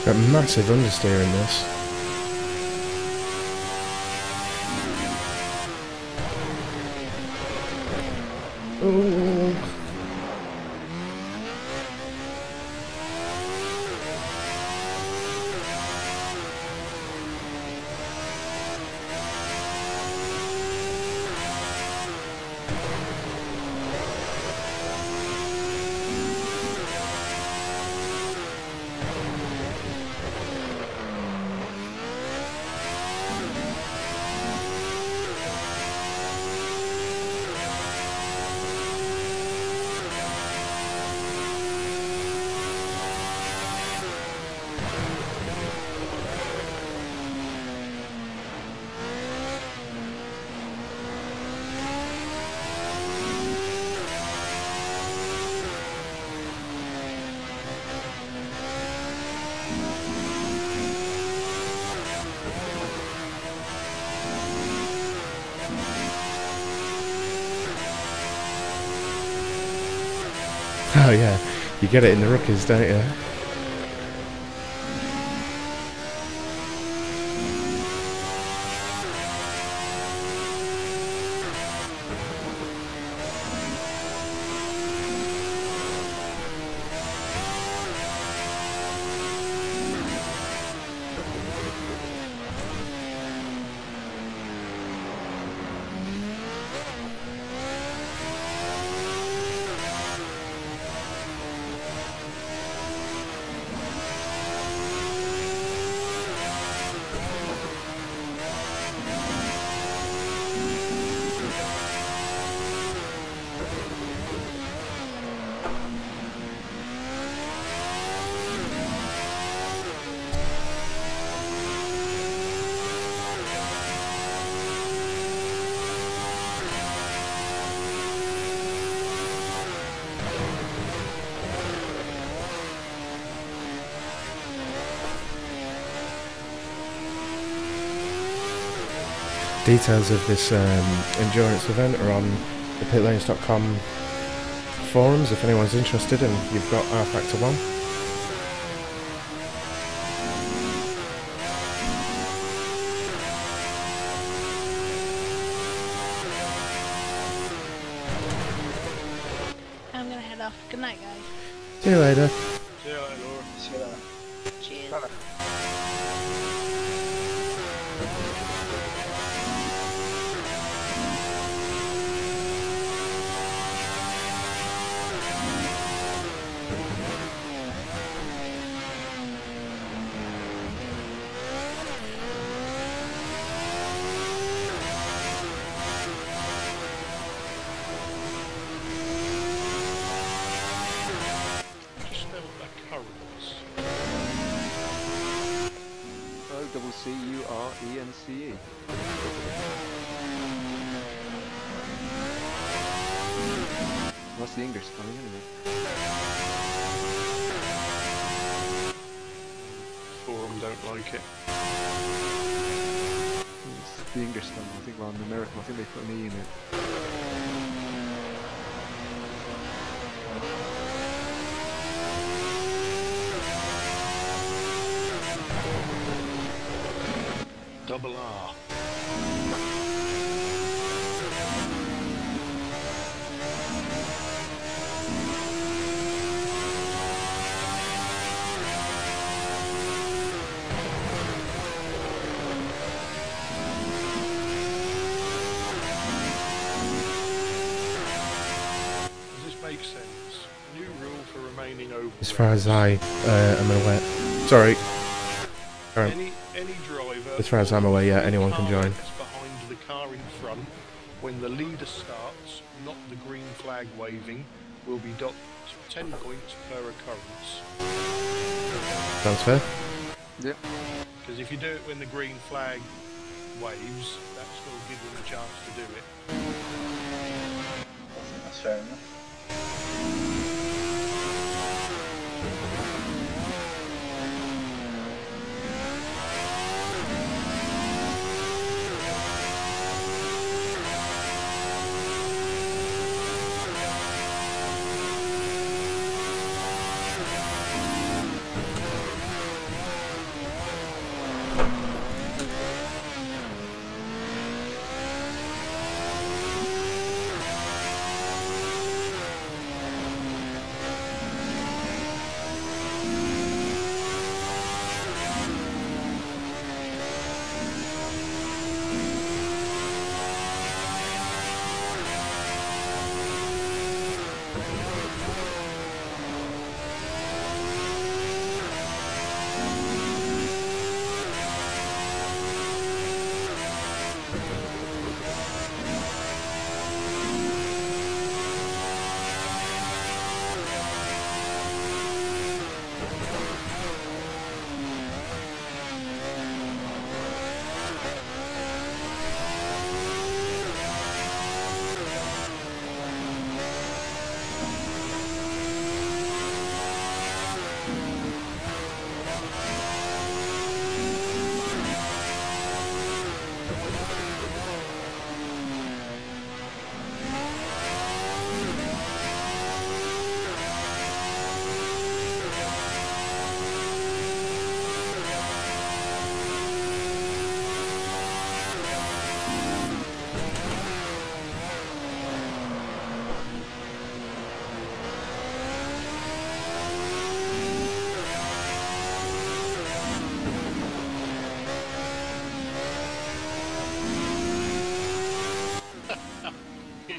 Got massive understeer in this. Ooh. Oh yeah, you get it in the rookies, don't you? Details of this endurance event are on the pitlanes.com forums if anyone's interested and you've got rFactor 1. I'm gonna head off. Good night, guys. See you later. See you later, Laura. See you later. Cheers. Bye-bye. Just spell that currents. O-C-C-U-R-E-N-C-E. What's the English spelling anyway? Forum don't like it. It's the English spelling, I think, rather than American. I think they put an E in it. Double R. Does this make sense? New rule for remaining over. As far as I am aware. Sorry. Alright. Any driver. As far as I'm aware, yeah, anyone can join. Behind the car in front, when the leader starts, not the green flag waving, will be docked 10 points per occurrence. Sounds fair. Yep. Because if you do it when the green flag waves, that still gives them a chance to do it. I think that's fair enough.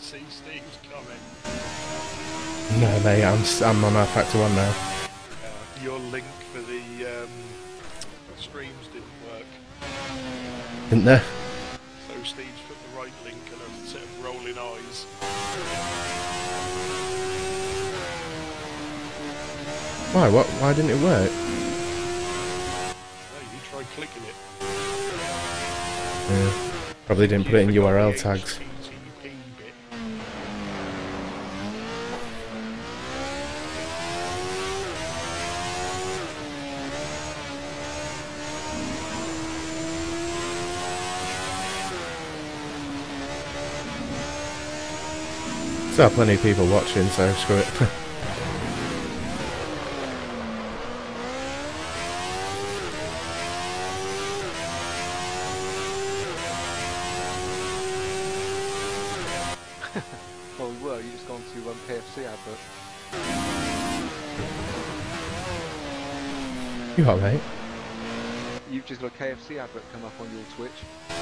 see Steve's comment. No, mate, I'm on R Factor 1 now. Your link for the streams didn't work. Didn't there? So Steve's put the right link and a set of rolling eyes. Why? What? Why didn't it work? No, you try clicking it. Yeah. Probably didn't put it in You forgot URL the tags. HTTP bit. Still plenty of people watching, so screw it. Well, we were. You just gone to KFC advert. You what, mate? You've just got a KFC advert come up on your Twitch.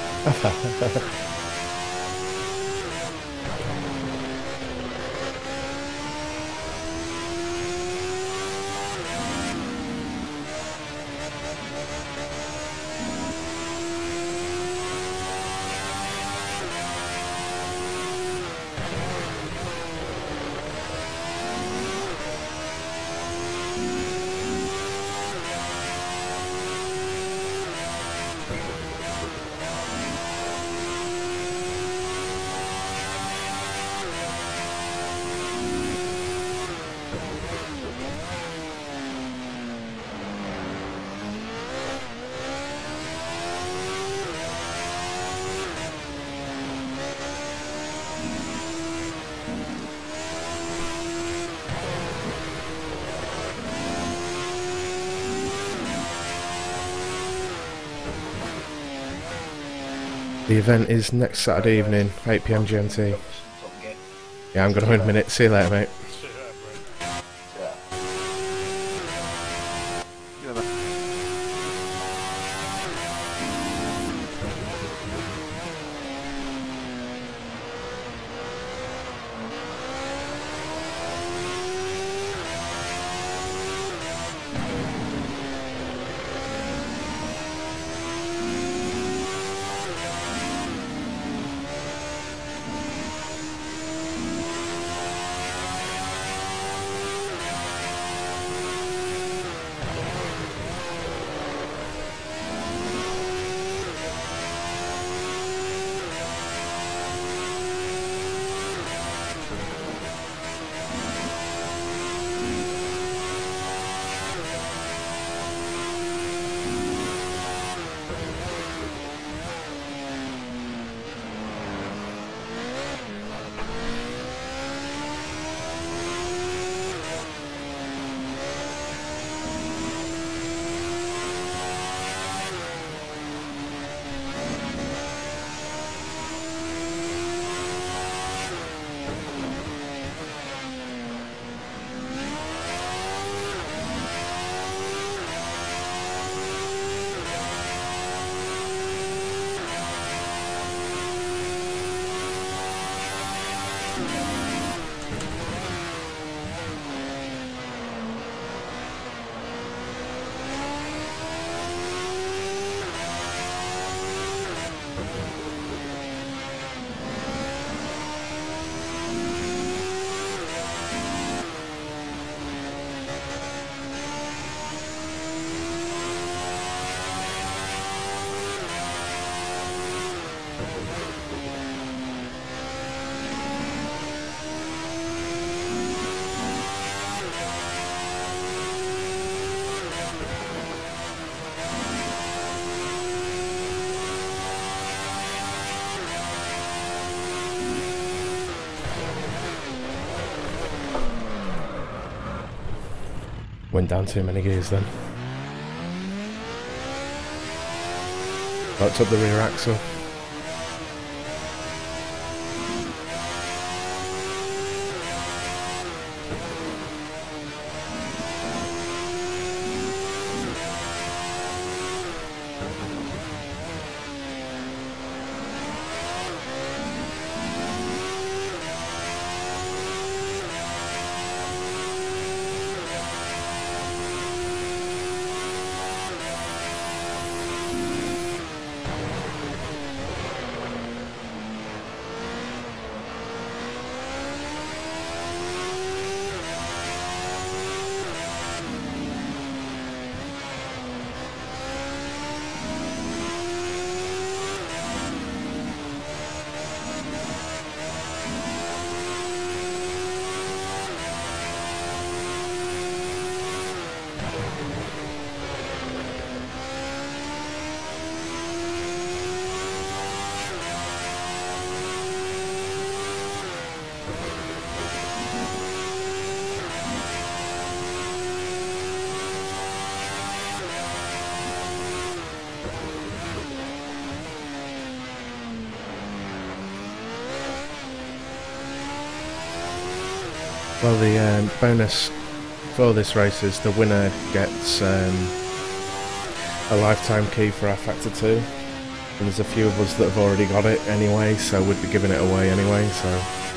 The event is next Saturday evening, 8 PM GMT. Top gear. Yeah, I'm going to in a minute. See you later, mate. Yeah. You know that. Went down too many gears then. Locked up the rear axle. Well, the bonus for this race is the winner gets a lifetime key for R-Factor 2. And there's a few of us that have already got it anyway, so we'd be giving it away anyway, so...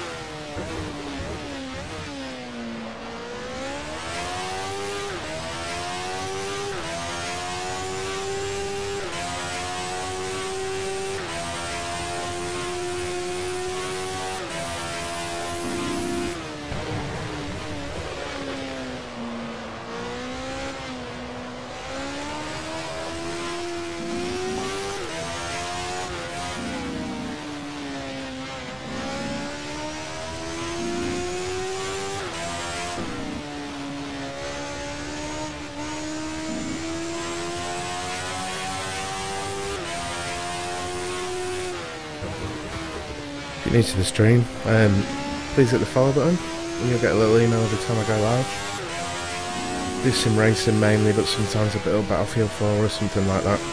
If you're new to the stream, please hit the follow button and you'll get a little email every time I go live. Do some racing mainly, but sometimes a bit of Battlefield 4 or something like that.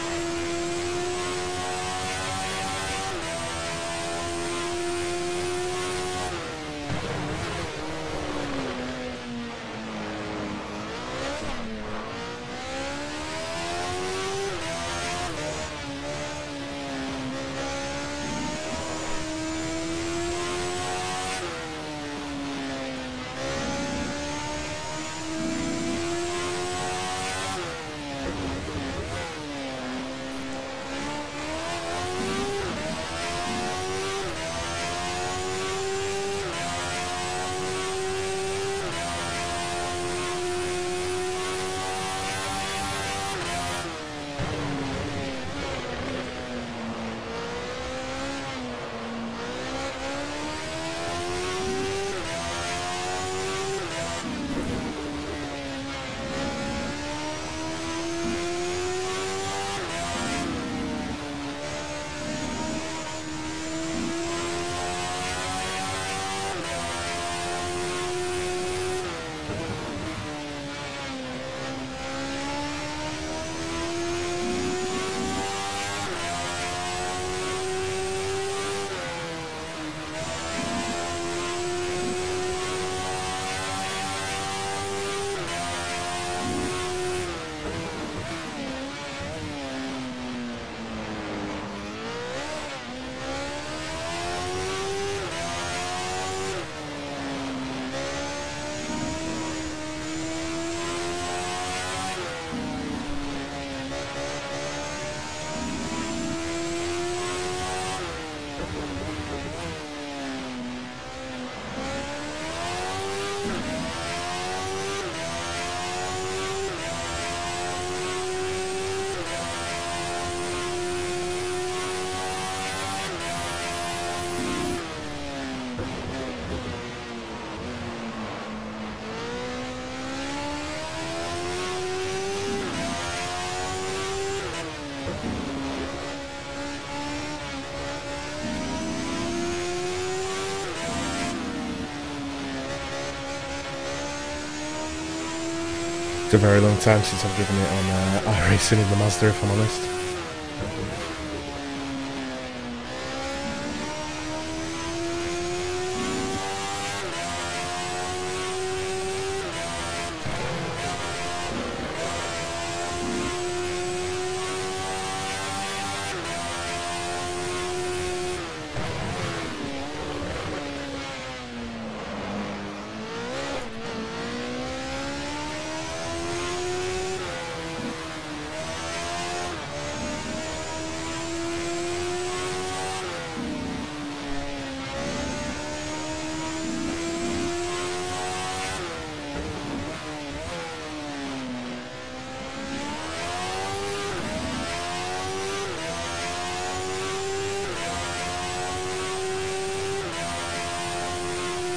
It's a very long time since I've driven it on iRacing in the Mazda, if I'm honest.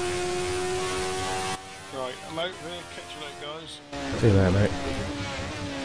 Right, I'm out there. Catch you later, guys. See you later, mate.